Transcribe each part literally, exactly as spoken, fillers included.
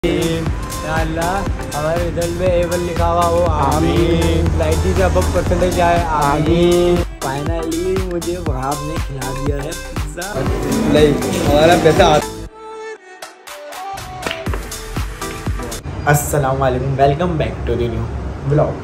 अल्लाह हमारे रिजल्ट में ए वन लिखा हुआ हो, आमीन। नाइन्टी से अब परसेंटेज आए, आमीन। फाइनली मुझे वहाब ने खिला दिया है पिज़्ज़ा। नहीं हमारा पैसा। अस्सलाम वालेकुम, welcome back to the new blog.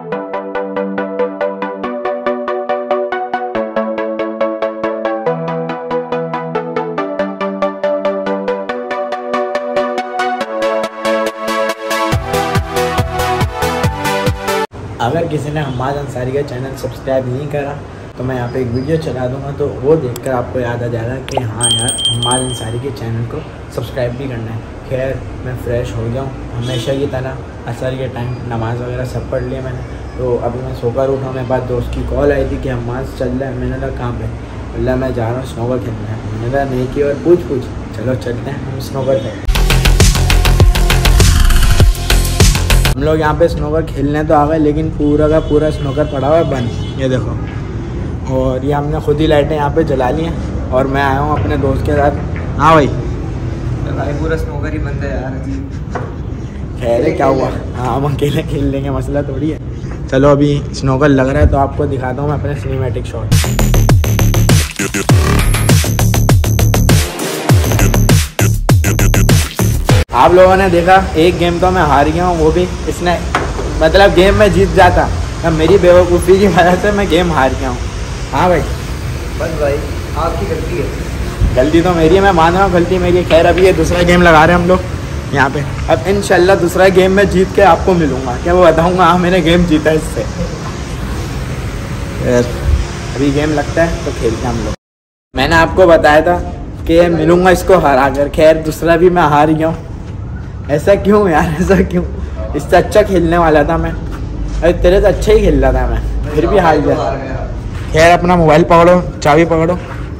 अगर किसी ने हम्माद अंसारी का चैनल सब्सक्राइब नहीं करा तो मैं यहाँ पे एक वीडियो चला दूँगा, तो वो देखकर आपको याद आ जाएगा कि हाँ यार हम्माद अंसारी के चैनल को सब्सक्राइब भी करना है। खैर मैं फ़्रेश हो गया हूँ, हमेशा की तरह असर के टाइम नमाज़ वगैरह सब पढ़ लिया मैंने। तो अभी मैं सोकर उठा, मेरे पास दोस्त की कॉल आई थी कि हम्माद चल रहा है। मैंने कहा कहाँ पे? बोला मैं जा रहा हूँ स्नोकर खेलने है। मैंने कहा नहीं की और पूछ पूछ चलो चलते हैं हम स्नोकर खेलते। हम लोग यहाँ पे स्नोकर खेलने तो आ गए, लेकिन पूरा का पूरा स्नोकर पड़ा हुआ है बंद, ये देखो। और ये हमने खुद ही लाइटें यहाँ पे जला ली हैं और मैं आया हूँ अपने दोस्त के साथ। हाँ भाई भाई पूरा स्नोकर ही बंद है यार। खैर है क्या हुआ, हाँ हम अकेले खेल लेंगे, मसला थोड़ी है। चलो अभी स्नोकर लग रहा है तो आपको दिखाता हूँ मैं अपने सिनेमैटिक शॉट। आप लोगों ने देखा एक गेम तो मैं हार गया हूँ, वो भी इसने मतलब गेम में जीत जाता, अब मेरी बेवकूफ़ी की वजह से मैं गेम हार गया हूँ। हाँ भाई बस भाई आपकी गलती है। गलती तो मेरी है, मैं मान रहा हूँ गलती मेरी है। खैर अभी ये दूसरा गेम लगा रहे हैं हम लोग यहाँ पे। अब इंशाल्लाह दूसरा गेम में जीत के आपको मिलूँगा, क्या वो बताऊँगा हाँ मैंने गेम जीता इससे। अभी गेम लगता है तो खेलते हैं हम लोग। मैंने आपको बताया था कि मिलूँगा इसको हरा कर, खैर दूसरा भी मैं हार गया हूँ। ऐसा क्यों यार, ऐसा क्यों? इससे अच्छा खेलने वाला था मैं, अरे तेरे से अच्छा ही खेल रहा था मैं, फिर भी हार गया। खैर अपना मोबाइल पकड़ो, चाबी पकड़ो।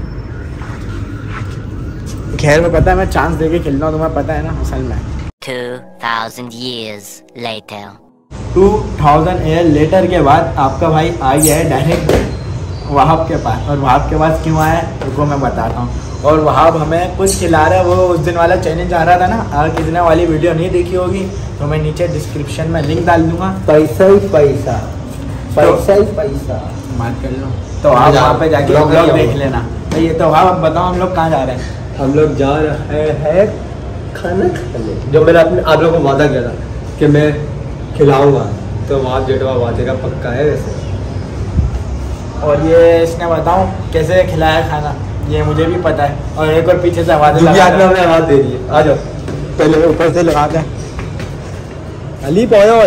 खैर मैं पता है मैं चांस देके खेल रहा हूँ, तुम्हें पता है ना असल में। two thousand years later. two thousand year later के बाद आपका भाई आ गया है डायरेक्ट वहाब के पास। और वहाब के पास क्यों आया है उसको मैं बताता हूँ। और वहाब हमें कुछ खिला रहा है, वो उस दिन वाला चैलेंज आ रहा था ना। अगर किसी ने वाली वीडियो नहीं देखी होगी तो मैं नीचे डिस्क्रिप्शन में लिंक डाल दूंगा। पैसा ही पैसा, पैसा ही पैसा बात कर लो। तो आप वहाँ पे जाके ब्लॉग देख लेना। तो ये तो वहाब बताओ हम लोग कहाँ जा रहे हैं? हम लोग जा रहे हैं खाना खाने, जो मैंने अपने आप लोगों को वादा किया था कि मैं खिलाऊंगा, तो वहाँ जेठवा वादे का पक्का है वैसे। और ये इसने बताऊं कैसे खिलाया खाना, ये मुझे भी पता है। और एक और पीछे से आवाज़ लगा हमने आवाज़ दे दी है। आ जाओ पहले ऊपर से लगाते हैं। अली पाया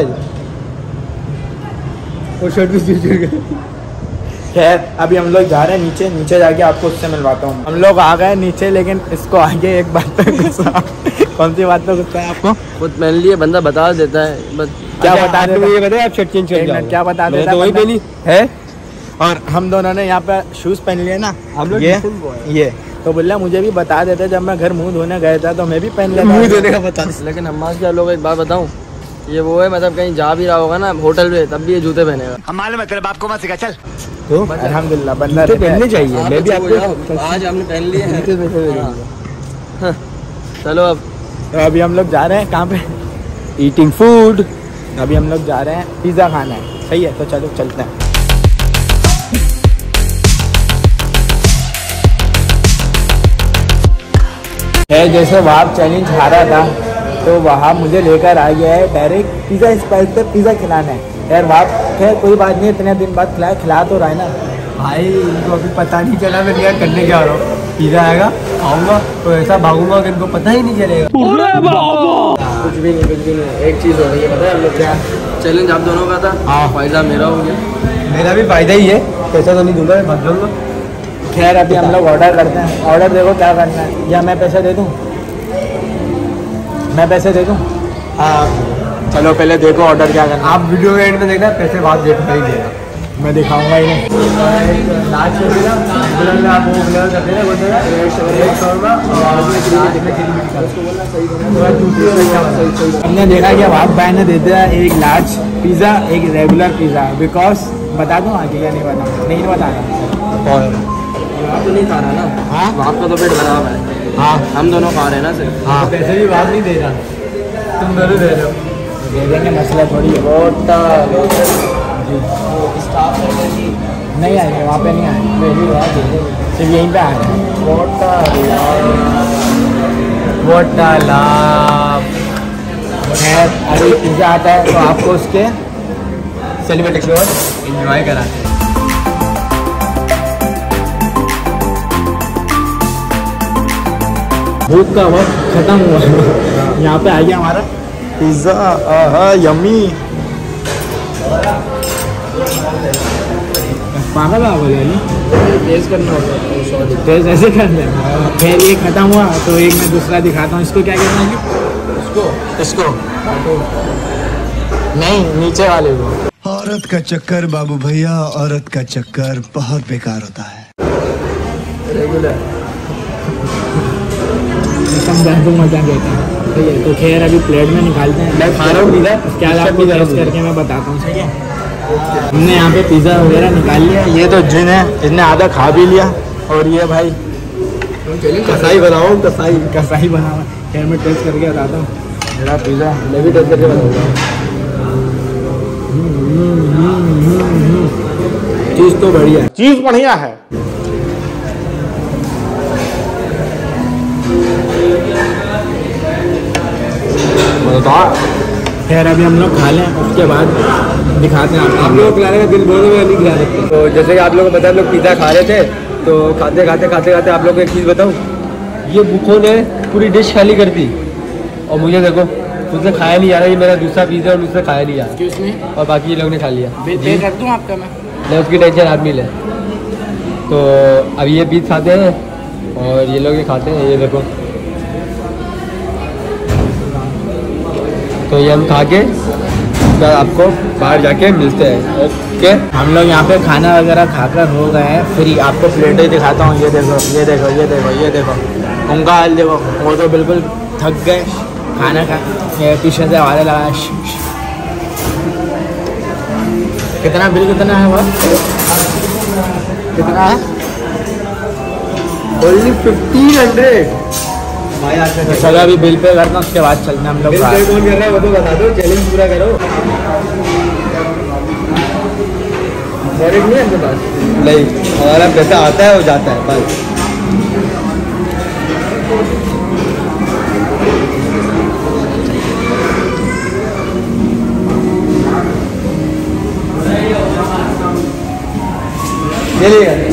वो शर्ट भी चीज गई। खैर अभी हम लोग जा रहे हैं नीचे, नीचे जाके आपको उससे मिलवाता हूँ। हम लोग आ गए नीचे, लेकिन इसको आगे एक बात पे गुस्सा। कौन सी बात पे गुस्सा है आपको? वो पहन लिए बंदा बता देता है बस। क्या बता देता है? ये बताए आप शर्ट चेंज कर जाओ। क्या बता देता है? वही पहनी है। और हम दोनों ने यहाँ पे शूज़ पहन लिए ना, हम लोग ये ये तो बोल रहा मुझे भी बता देते, जब मैं घर मुंह धोने गया था तो मैं भी पहन लिया मुंह धोने का बता। लेकिन हमारे क्या लोग, एक बात बताऊं, ये वो है मतलब कहीं जा भी रहा होगा ना होटल में, तब भी ये जूते पहनेगा। हमारे मतलब आपको मत सिखा चल। तो अल्हम्दुलिल्लाह बंदा पहनने चाहिए। मैं भी आपको आज हमने पहन लिए हैं। चलो अब तो अभी हम लोग जा रहे हैं कहाँ पे? Eating food. अभी हम लोग जा रहे हैं पिज़्ज़ा खाना है, सही है? तो चलो चलते हैं। है जैसे वहाब चैलेंज हारा था तो वहाब मुझे लेकर आ गया है डायरेक्ट पिज़्ज़ा स्पाइस पे पिज़्ज़ा खिलाना है। यार वहाब खैर कोई बात नहीं, इतने दिन बाद खिलाया, खिला तो रहा है ना भाई। इनको अभी पता नहीं चला मैं क्या करने जा रहा हूँ। पिज़्ज़ा आएगा खाऊंगा तो ऐसा भागूंगा कि इनको पता ही नहीं चलेगा। कुछ भी नहीं, कुछ भी नहीं। एक चीज़ हो रही है, पता है हम लोग क्या? चैलेंज आप दोनों का था। हाँ फायदा मेरा हो गया। मेरा भी फायदा ही है, पैसा तो नहीं दूंगा, भाग जाऊंगा। खैर अभी हम लोग ऑर्डर करते हैं। ऑर्डर देखो क्या करना है, या मैं पैसे दे दूँ? मैं पैसे दे दूँ? हाँ चलो पहले देखो ऑर्डर क्या करना। आप वीडियो के एंड में देखना, पैसे बाद डेट में ही देना, मैं दिखाऊंगा ही नहीं। हमने देखा कि आप भाई ने दे दिया एक लार्ज पिज़्ज़ा, एक रेगुलर पिज़्ज़ा। बिकॉज बता दूँ आगे या नहीं बता? नहीं बताना। आप तो नहीं खा रहा ना? हाँ आपका तो पेट खराब है। हाँ हम दोनों खा रहे हैं ना सिर्फ। हाँ पैसे भी बात नहीं दे रहा। तुम दोनों दे रहे हो। दे देंगे, मसला थोड़ी है। नहीं आएंगे वहाँ पे, नहीं आएंगे, सिर्फ यहीं पे आएंगे। खैर अभी पिज़्ज़ा आता है तो आपको उसके सेलिब्रेट और एंजॉय कराते हैं। भूख का वक्त खत्म हुआ, यहाँ पे आ गया हमारा पिज़्ज़ा। आहा यम्मी। पागल आ बोले टेस्ट करना होता है, टेस्ट ऐसे कर लेना। फिर ये खत्म हुआ तो एक मैं दूसरा दिखाता हूँ। इसको क्या कहते हैं? इसको इसको नहीं, नीचे वाले को। औरत का चक्कर बाबू भैया, औरत का चक्कर बहुत बेकार होता है। मजा देता है। ठीक है, तो खैर अभी प्लेट में निकालते हैं। मैं खा रहा हूँ पिज़्ज़ा, उसके बाद आपको टेस्ट करके मैं बताता हूँ। ठीक है, हमने यहाँ पे पिज़्ज़ा वगैरह निकाल लिया। ये तो जिन है, इसने आधा खा भी लिया। और ये भाई कसाई बनाओ, कसाई कसाई बना हुआ। खैर मैं टेस्ट करके बताता हूँ मेरा पिज़्ज़ा। मैं भी टेस्ट करके बताऊँगा। चीज़ तो बढ़िया है, चीज बढ़िया है। खैर अभी हम लोग खा लें, उसके बाद दिखाते हैं आपको। आप लोग खिलाने का दिल बोलो में नहीं खिला सकते। तो जैसे कि आप लोगों को पता है, हम लोग पिज़्ज़ा खा रहे थे, तो खाते खाते खाते खाते आप लोग को एक चीज़ बताऊँ, ये बुकों ने पूरी डिश खाली कर दी और मुझे देखो मुझसे खाया नहीं जा रहा। ये मेरा दूसरा पिज़्ज़ा और मुझसे खाया नहीं जा रहा और बाकी ये लोग ने खा लिया। पे कर दूँ आपका? मैं मैं उसकी टेंशन आप नहीं ले। तो अब ये पीस खाते हैं और ये लोग ये खाते हैं। ये देखो, तो ये हम खा के फिर आपको बाहर जाके मिलते हैं। ओके, हम लोग यहाँ पे खाना वगैरह खाकर हो गए हैं फ्री। आपको प्लेटें दिखाता हूँ। ये देखो ये देखो ये देखो ये देखो उनका हाल देखो। वो तो बिल्कुल थक गए खाना खा। ये पीछे से आवाज़ लगा। कितना बिल कितना है? वो कितना है? Only fifteen hundred. तो चलो अभी बिल पे करना, उसके बाद चलते हैं हम लोग। बिल पे कौन कर रहा है वो तो बता दो, चैलेंज पूरा करो। वॉलेट नहीं है आपके पास? नहीं, हमारा पैसा आता है और जाता है बस। ये लीजिए।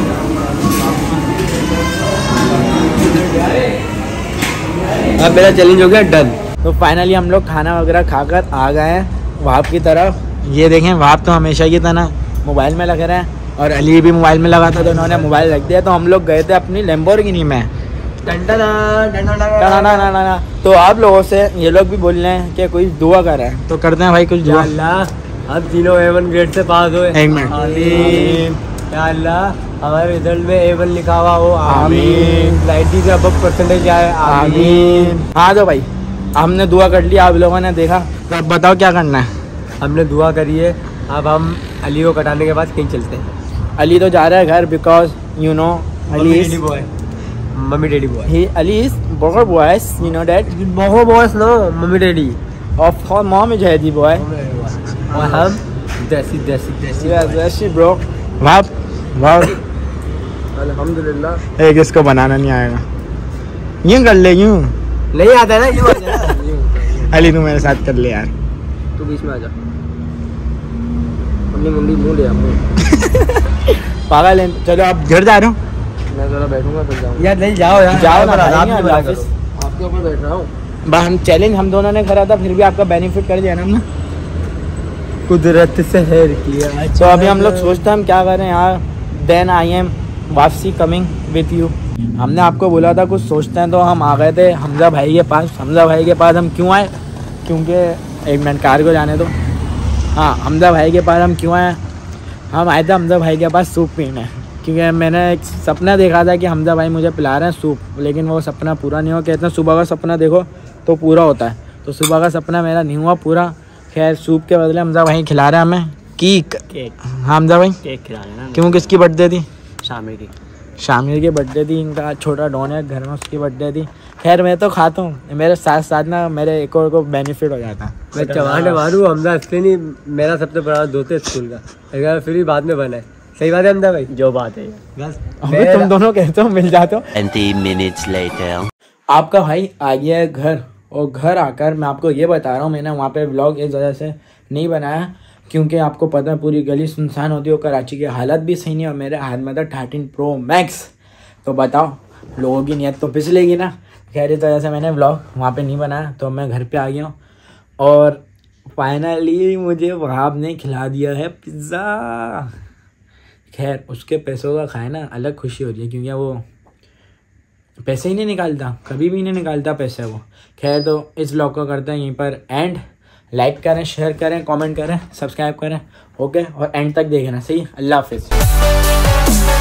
अब मेरा चैलेंज हो गया डन। तो फाइनली हम लोग खाना वगैरह खाकर आ गए हैं वहाँ की तरफ। ये देखें, वहाँ तो हमेशा की तरह मोबाइल में लगे रहे, और अली भी मोबाइल में लगा था तो उन्होंने मोबाइल रख दिया। तो हम लोग गए थे अपनी लैम्बोर्गिनी में। तो आप लोगों से ये लोग भी बोल रहे हैं कि कोई दुआ कर रहे हैं, तो करते हैं भाई कुछ दुआ। अल्लाह हम तीनों ए वन ग्रेड से पास हुए। एक मिनट। आमीन। या अल्लाह हमारे रिजल्ट में ए वन लिखा हुआ हो। आमीन। नाइन्टी से अब परसेंटेज आए। आमीन। हाँ तो भाई हमने दुआ कर लिया, आप लोगों ने देखा, तो अब बताओ क्या करना है। हमने दुआ करी है, अब हम अली को कटाने के बाद कहीं चलते हैं। अली तो जा रहा है घर, because you know Ali is boy, mummy daddy boy. He Ali is bogger boys, you know that. Bogger boys no, mummy daddy. Of course mom is hady boy, और हम देसी देसी देसी देसी ब्रो। वाह वाह, अल्हम्दुलिल्लाह। एक इसको बनाना नहीं आएगा, यूं कर ले, यूं नहीं आता ना, यूं आता ना। अली तू मेरे साथ कर ले यार, तू बीच में आ जा। मम्मी मम्मी मुंह ले मुंह। पागल है। चलो आप घर जा रहे हो? मैं जरा बैठूंगा फिर जाऊंगा। यार नहीं जाओ यार, जाओ ना, आपके ऊपर बैठ रहा हूँ। बस हम चैलेंज हम दोनों ने करा था, फिर भी आपका बेनिफिट कर दिया ना हमने, कुदरत से हेर किया। तो अभी हम लोग सोचते हैं हम क्या करें यार। देन आई एम वापसी कमिंग विथ यू। हमने आपको बोला था कुछ सोचते हैं, तो हम आ गए थे हमजा भाई के पास। हमजा भाई के पास हम क्यों आए? क्योंकि एक मिनट कार को जाने दो। हाँ, हमजा भाई के पास हम क्यों आए? हम आए थे हमजा भाई के पास सूप पीने, क्योंकि मैंने एक सपना देखा था कि हमजा भाई मुझे पिला रहे हैं सूप, लेकिन वो सपना पूरा नहीं हुआ। कहते हैं सुबह का सपना देखो तो पूरा होता है, तो सुबह का सपना मेरा नहीं हुआ पूरा। खैर सूप के बदले हमजा भाई खिला रहे हैं हमें केक। हाँ हमजा भाई केक खिला रहे हैं। क्यों, किसकी बर्थडे थी? शामिर की। शामिर की बर्थडे थी, इनका छोटा डॉन है घर में, उसकी बर्थडे थी। खैर मैं तो खाता हूँ, मेरे साथ साथ ना मेरे एक और को बेनिफिट हो जाता है। मैं चवाने मारूँ हमदा हंसते नहीं, मेरा सबसे बड़ा दोस्त है स्कूल का, अगर फिर भी बाद में बना है। सही बात है हमदा भाई? जो बात है बस अबे तुम दोनों कहते हो मिल जाते हो। twenty minutes later. आपका भाई आ गया है घर, और घर आकर मैं आपको ये बता रहा हूँ, मैंने वहाँ पे व्लॉग इस वजह से नहीं बनाया क्योंकि आपको पता है पूरी गली सुनसान होती है और कराची की हालत भी सही नहीं, और मेरे हाथ में था थर्टीन प्रो मैक्स। तो बताओ लोगों की नीयत तो पिछलेगी ना। खैर इस वजह से मैंने व्लॉग वहाँ पे नहीं बनाया, तो मैं घर पे आ गया हूँ और फाइनली मुझे वहाब ने खिला दिया है पिज़्ज़ा। खैर उसके पैसों का खाए ना अलग खुशी होती है, क्योंकि वो पैसे ही नहीं निकालता, कभी भी नहीं निकालता पैसे वो। खैर तो इस व्लॉग को करते हैं यहीं पर एंड। लाइक करें, शेयर करें, कमेंट करें, सब्सक्राइब करें, ओके, और एंड तक देखना। सही, अल्लाह हाफिज़।